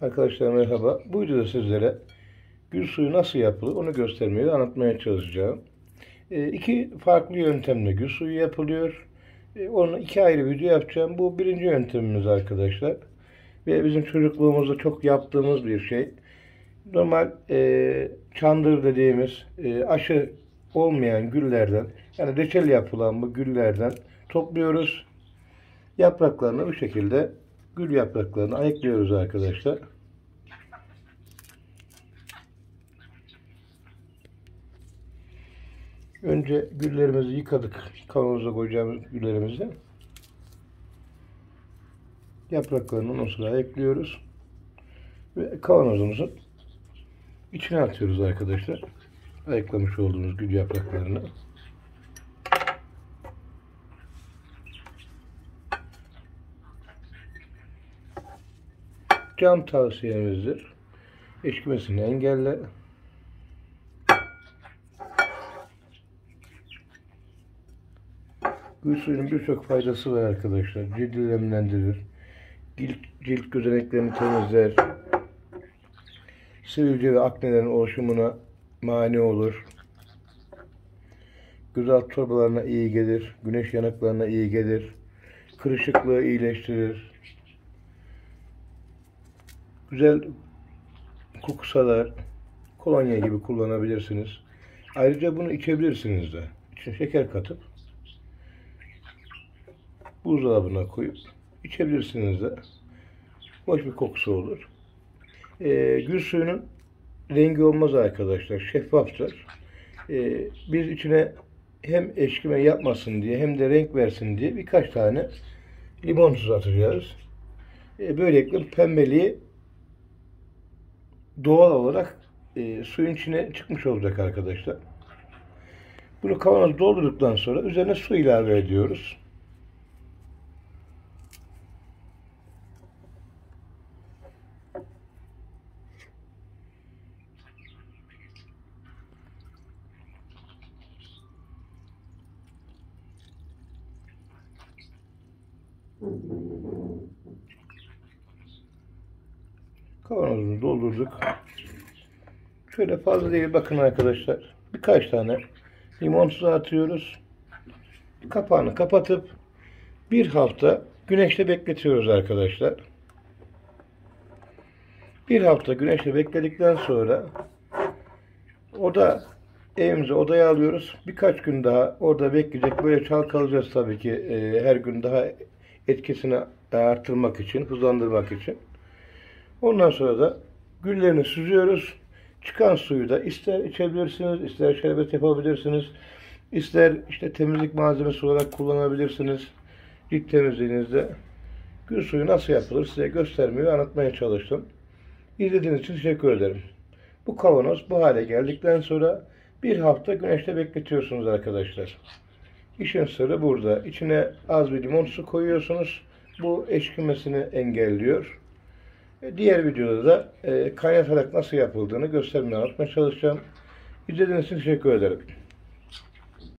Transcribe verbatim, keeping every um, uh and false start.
Arkadaşlar merhaba. Bu videoda sizlere gül suyu nasıl yapılır onu göstermeye ve anlatmaya çalışacağım. E, iki farklı yöntemle gül suyu yapılıyor. E, onu iki ayrı video yapacağım. Bu birinci yöntemimiz arkadaşlar. Ve bizim çocukluğumuzda çok yaptığımız bir şey. Normal e, çandır dediğimiz e, aşı olmayan güllerden, yani reçel yapılan bu güllerden topluyoruz. Yapraklarını bu şekilde gül yapraklarını ayıklıyoruz arkadaşlar. Önce güllerimizi yıkadık. Kavanoza koyacağımız güllerimizi. Yapraklarını ondan sonra ekliyoruz. Ve kavanozumuzun içine atıyoruz arkadaşlar. Ayıklamış olduğumuz gül yapraklarını. Cam tavsiyemizdir. Eşkimesini engelle. Gül suyunun birçok faydası var arkadaşlar. Cildi nemlendirir. Cilt, cilt gözeneklerini temizler. Sivilce ve aknelerin oluşumuna mani olur. Göz alt torbalarına iyi gelir. Güneş yanıklarına iyi gelir. Kırışıklığı iyileştirir. Güzel koku salar. Kolonya gibi kullanabilirsiniz. Ayrıca bunu içebilirsiniz de. İçine şeker katıp buzdolabına koyup içebilirsiniz de. Hoş bir kokusu olur. Ee, gül suyunun rengi olmaz arkadaşlar. Şeffaftır. Ee, biz içine hem eşkime yapmasın diye hem de renk versin diye birkaç tane limon tuzu atacağız. Ee, böylelikle pembeliği doğal olarak e, suyun içine çıkmış olacak arkadaşlar. Bunu kavanoz doldurduktan sonra üzerine su ilave ediyoruz. Kavanozumuzu doldurduk. Şöyle fazla değil, bakın arkadaşlar. Birkaç tane limon tuzu atıyoruz. Kapağını kapatıp bir hafta güneşte bekletiyoruz arkadaşlar. Bir hafta güneşte bekledikten sonra oda evimize odaya alıyoruz. Birkaç gün daha orada bekleyecek. Böyle çalkalayacağız tabii ki e, her gün daha etkisini arttırmak için, hızlandırmak için. Ondan sonra da güllerini süzüyoruz. Çıkan suyu da ister içebilirsiniz, ister şerbet yapabilirsiniz, ister işte temizlik malzemesi olarak kullanabilirsiniz. Cilt temizliğinizde gül suyu nasıl yapılır size göstermeyi ve anlatmaya çalıştım. İzlediğiniz için teşekkür ederim. Bu kavanoz bu hale geldikten sonra bir hafta güneşte bekletiyorsunuz arkadaşlar. İşin sırrı burada. İçine az bir limon su koyuyorsunuz. Bu eşkimesini engelliyor. Diğer videoda da e, kaynatarak nasıl yapıldığını göstermeye anlatmaya çalışacağım. İzlediğiniz için teşekkür ederim.